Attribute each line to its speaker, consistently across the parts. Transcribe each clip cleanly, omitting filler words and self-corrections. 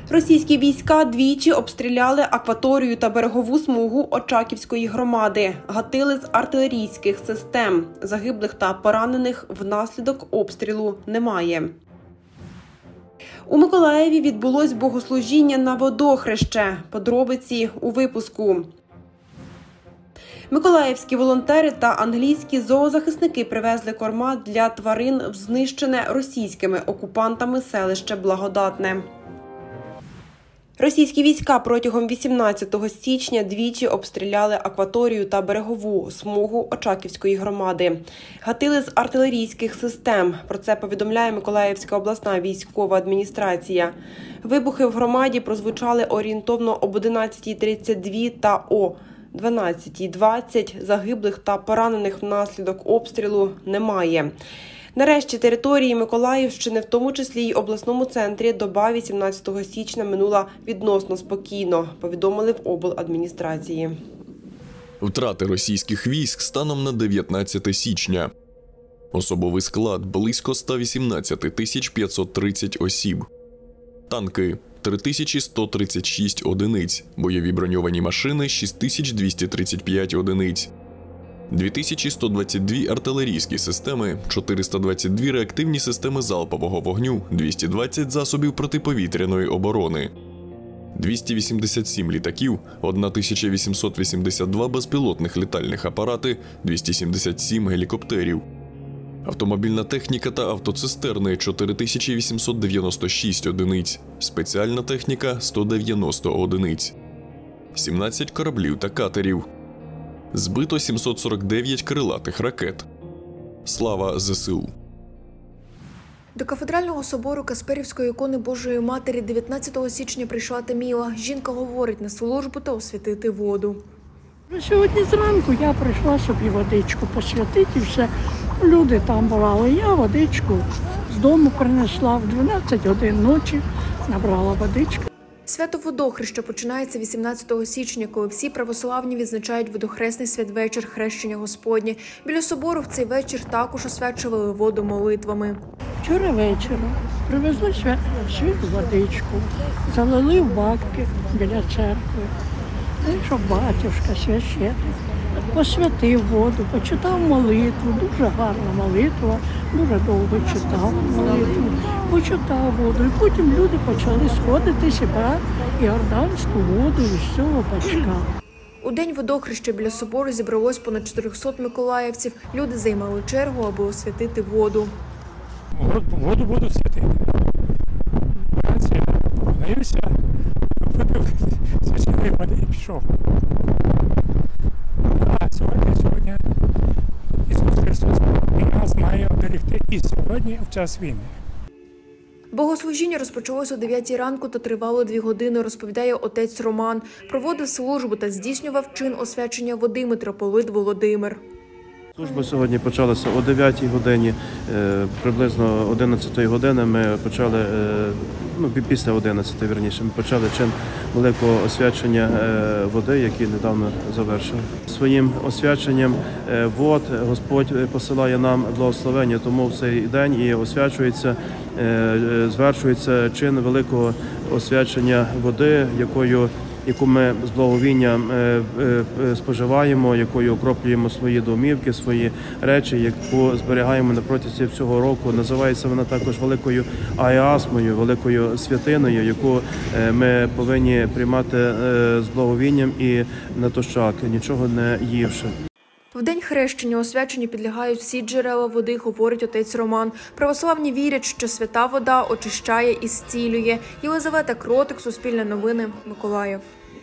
Speaker 1: Російські війська двічі обстріляли акваторію та берегову смугу Очаківської громади. Гатили з артилерійських систем. Загиблих та поранених внаслідок обстрілу немає. У Миколаєві відбулось богослужіння на водохреще. Подробиці у випуску. Миколаївські волонтери та англійські зоозахисники привезли корма для тварин в знищене російськими окупантами селище Благодатне. Російські війська протягом 18 січня двічі обстріляли акваторію та берегову смугу Очаківської громади. Гатили з артилерійських систем. Про це повідомляє Миколаївська обласна військова адміністрація. Вибухи в громаді прозвучали орієнтовно об 11:32 та о 12:20. Загиблих та поранених внаслідок обстрілу немає. Нарешті території Миколаївщини, в тому числі й обласному центрі, доба 18 січня минула відносно спокійно, повідомили в обладміністрації.
Speaker 2: Втрати російських військ станом на 19 січня. Особовий склад – близько 118 530 осіб. Танки – 3136 одиниць. Бойові броньовані машини – 6235 одиниць. 2122 артилерійські системи, 422 реактивні системи залпового вогню, 220 засобів протиповітряної оборони, 287 літаків, 1882 безпілотних літальних апарати, 277 гелікоптерів. Автомобільна техніка та автоцистерни – 4896 одиниць, спеціальна техніка – 190 одиниць, 17 кораблів та катерів. Збито 749 крилатих ракет. Слава ЗСУ!
Speaker 3: До кафедрального собору Касперівської ікони Божої Матері 19 січня прийшла Таміла. Жінка говорить на службу та освятити воду.
Speaker 4: Сьогодні зранку я прийшла собі водичку посвятити і все. Люди там були, я водичку з дому принесла в 12 годин ночі, набрала водичку.
Speaker 3: Свято водохреща починається 18 січня, коли всі православні відзначають водохресний святвечір Хрещення Господнє. Біля собору в цей вечір також освячували воду молитвами.
Speaker 4: Вчора вечором привезли святу водичку, залили в баки біля церкви. Щоб батюшка, священник, посвятив воду, почитав молитву, дуже гарна молитва, дуже довго читав молитву, почитав воду. І потім люди почали сходитися брати іорданську воду із цього бачка.
Speaker 3: У день водохреща біля собору зібралось понад 400 миколаївців. Люди займали чергу, аби освятити воду.
Speaker 5: Воду буду святити. Вранці помолився, випив свяченої води і пішов. А сьогодні Ісус Христос нас має оберегти і сьогодні в час війни.
Speaker 3: Богослужіння розпочалось о 9 ранку та тривало 2 години, розповідає отець Роман. Проводив службу та здійснював чин освячення води митрополит Володимир.
Speaker 6: Служба сьогодні почалася о 9 годині, приблизно 11 години ми почали, після 11, вірніше, ми почали чин великого освячення води, який недавно завершив. Своїм освяченням вод Господь посилає нам благословення, тому в цей день і освячується, звершується чин великого освячення води, яку ми з благовінням споживаємо, якою окроплюємо свої домівки, свої речі, яку зберігаємо на протязі всього року. Називається вона також великою аеасмою, великою святиною, яку ми повинні приймати з благовінням і натощак, нічого не ївши.
Speaker 3: В день хрещення освяченню підлягають всі джерела води, говорить отець Роман. Православні вірять, що свята вода очищає і зцілює. Єлизавета Кротик, Суспільне новини, Миколаїв.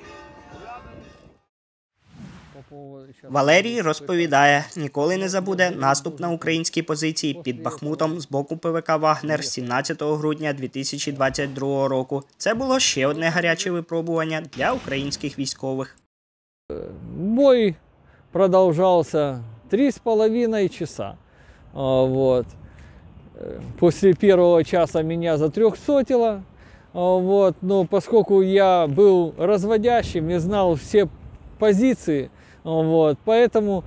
Speaker 7: Валерій розповідає, ніколи не забуде наступ на українські позиції під Бахмутом з боку ПВК «Вагнер» 17 грудня 2022 року. Це було ще одне гаряче випробування для українських військових.
Speaker 8: Бой продолжался 3,5 часа. Вот. После первого часа меня затрехсотило. Вот. Но поскольку я был разводящим и знал все позиции, вот, поэтому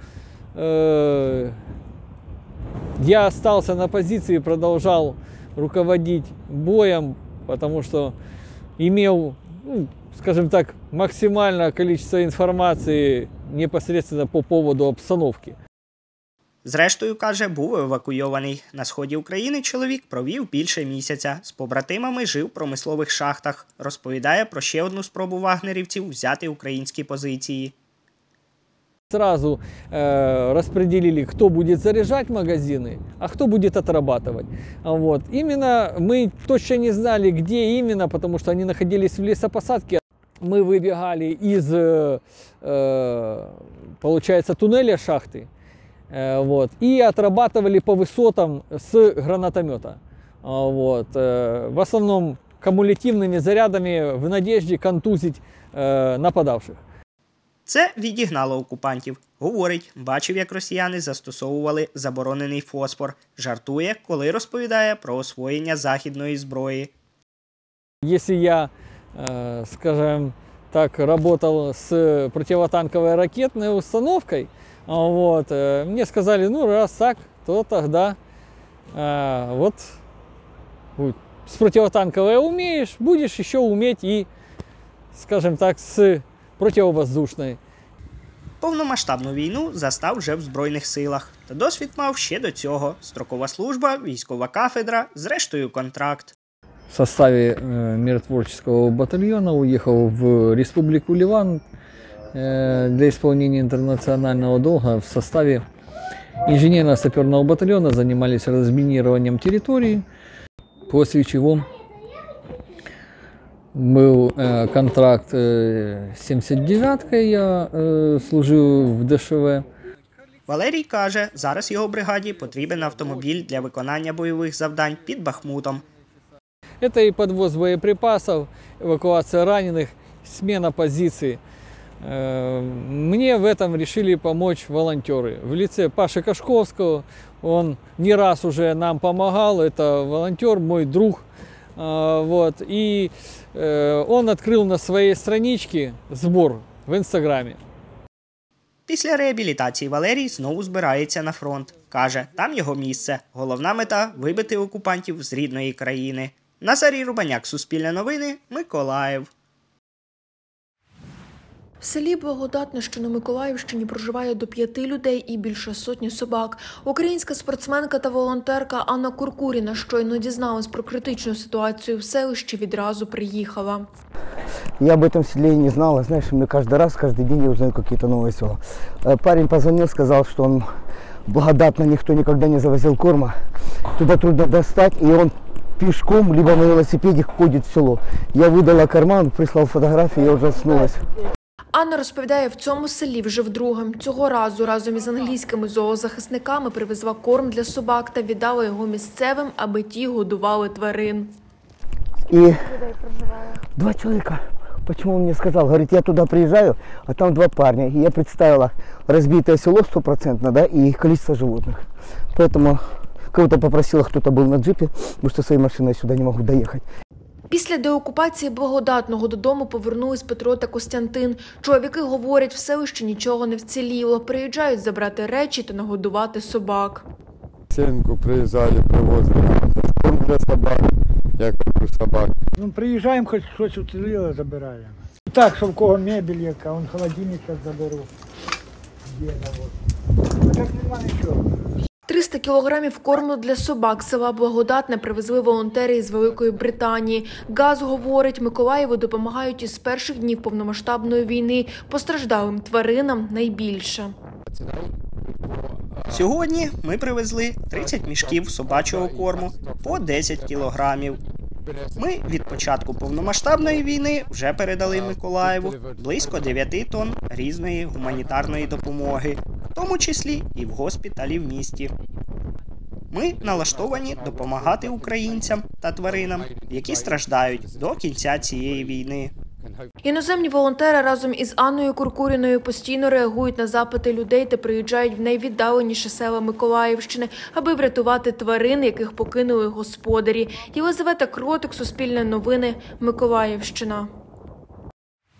Speaker 8: я остался на позиции и продолжал руководить боем, потому что имел, ну, скажем так, максимальное количество информации непосредственно по поводу обстановки.
Speaker 7: Зрештою, каже, був евакуйований. На сході України чоловік провів більше місяця. З побратимами жив в промислових шахтах. Розповідає про ще одну спробу вагнерівців взяти українські позиції.
Speaker 8: Сразу распределили, кто будет заряжать магазины, а кто будет отрабатывать. Вот. Именно мы точно не знали, где именно, потому что они находились в лесопосадке. Мы выбегали из, получается, туннеля шахты. Вот, и отрабатывали по высотам с гранатомета. Вот, в основном кумулятивными зарядами в надежде контузить нападавших.
Speaker 7: Це відігнало окупантів. Говорить, бачив, як росіяни застосовували заборонений фосфор. Жартує, коли розповідає про освоєння західної зброї.
Speaker 8: Если я, скажем так, работал с противотанковой ракетной установкой, вот, мне сказали, ну раз так, то тогда вот с противотанковой умеешь, будешь еще уметь и, скажем так, с противовоздушної.
Speaker 7: Повномасштабну війну застав вже в Збройних силах. Та досвід мав ще до цього. Строкова служба, військова кафедра, зрештою контракт.
Speaker 8: В составе миротворческого батальона уехал в Республику Ливан для исполнения интернационального долга. В составе инженерно-саперного батальона занимались разминированием территории, после чего был контракт 79-кой, я служил в ДШВ.
Speaker 7: Валерій каже, зараз його бригаді потрібен автомобіль для виконання бойових завдань під Бахмутом.
Speaker 8: Это и подвоз боеприпасов, эвакуация раненых, смена позиций. Мне в этом решили помочь волонтеры. В лице Паши Кашковского, он не раз уже нам помогал, это волонтер, мой друг. Вот, и он открыл на своей страничке сбор в Инстаграме.
Speaker 7: Після реабілітації Валерій знову збирається на фронт. Каже, там його місце. Головна мета – вибити окупантів з рідної країни. Назарій Рубаняк, Суспільне новини, Миколаїв.
Speaker 3: В селі Благодатне, що на Миколаївщині, проживає до 5 людей і більше сотні собак. Українська спортсменка та волонтерка Анна Куркуріна щойно дізналась про критичну ситуацію в селищі, відразу приїхала.
Speaker 9: Я об этом селе не знала, знаешь, мне каждый день я узнаю какие-то новые села. Парень позвонил, сказал, что он Благодатно, никто никогда не завозил корма, туда трудно достать, и он пешком, либо на велосипеде ходит в село. Я выдала корма, он прислал фотографии, я ужаснулась.
Speaker 3: Анна розповідає, в цьому селі вже вдруге. Цього разу разом із англійськими зоозахисниками привезла корм для собак та віддала його місцевим, аби ті годували тварин.
Speaker 9: И 2 человека. Почему он мне сказал? Говорит, я туда приезжаю, а там 2 парня. И я представила разбитое село 100%, да, и количество животных. Поэтому кого-то попросила, кто-то был на джипе, потому что своей машиной сюда не могу доехать.
Speaker 3: Після деокупації Благодатного додому повернулись Петро та Костянтин. Чоловіки говорять, в селищі нічого не вціліло. Приїжджають забрати речі та нагодувати собак.
Speaker 10: Сенку приїжджає, привозить корм для собак, я кормлю собак.
Speaker 11: Ну, приїжджаємо, хоч щось уціліло, забираємо. Так, що в кого мебель яка, он холодильник зараз заберу. Так нема нічого.
Speaker 3: 300 кілограмів корму для собак села Благодатне привезли волонтери із Великої Британії. ГАЗ говорить, Миколаєву допомагають із перших днів повномасштабної війни. Постраждалим тваринам найбільше.
Speaker 7: Сьогодні ми привезли 30 мішків собачого корму по 10 кілограмів. Ми від початку повномасштабної війни вже передали Миколаєву близько 9 тонн різної гуманітарної допомоги, в тому числі і в госпіталі в місті. Ми налаштовані допомагати українцям та тваринам, які страждають до кінця цієї війни.
Speaker 3: Іноземні волонтери разом із Анною Куркуріною постійно реагують на запити людей та приїжджають в найвіддаленіші села Миколаївщини, аби врятувати тварин, яких покинули господарі. Єлизавета Кротик, Суспільне новини, Миколаївщина.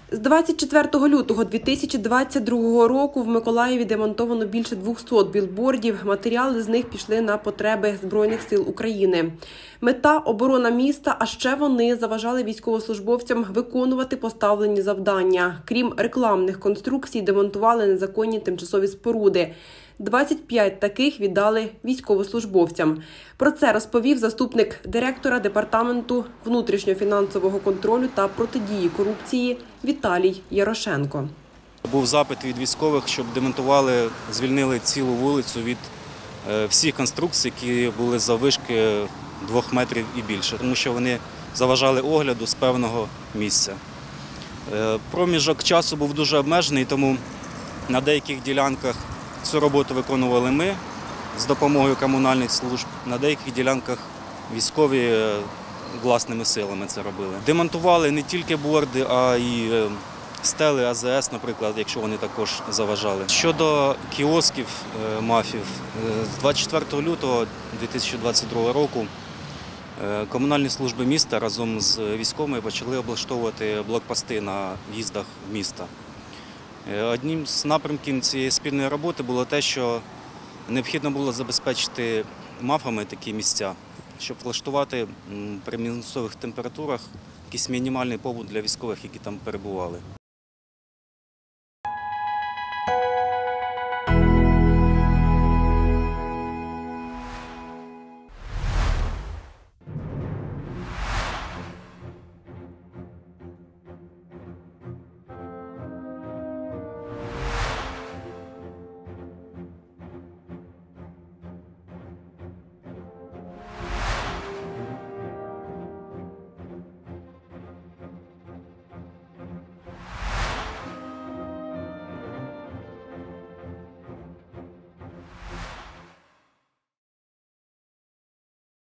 Speaker 1: З 24 лютого 2022 року в Миколаєві демонтовано більше 200 білбордів. Матеріали з них пішли на потреби Збройних сил України. Мета – оборона міста, а ще вони заважали військовослужбовцям виконувати поставлені завдання. Крім рекламних конструкцій, демонтували незаконні тимчасові споруди. 25 таких віддали військовослужбовцям. Про це розповів заступник директора Департаменту внутрішньофінансового контролю та протидії корупції Віталій Ярошенко.
Speaker 12: Був запит від військових, щоб демонтували, звільнили цілу вулицю від всіх конструкцій, які були заввишки 2 метрів і більше, тому що вони заважали огляду з певного місця. Проміжок часу був дуже обмежений, тому на деяких ділянках цю роботу виконували ми з допомогою комунальних служб, на деяких ділянках військові власними силами це робили. Демонтували не тільки борди, а й стели АЗС, наприклад, якщо вони також заважали. Щодо кіосків МАФів, з 24 лютого 2022 року комунальні служби міста разом з військовими почали облаштовувати блокпости на в'їздах в місто. Одним з напрямків цієї спільної роботи було те, що необхідно було забезпечити МАФами такі місця, щоб влаштувати при мінусових температурах якийсь мінімальний побут для військових, які там перебували.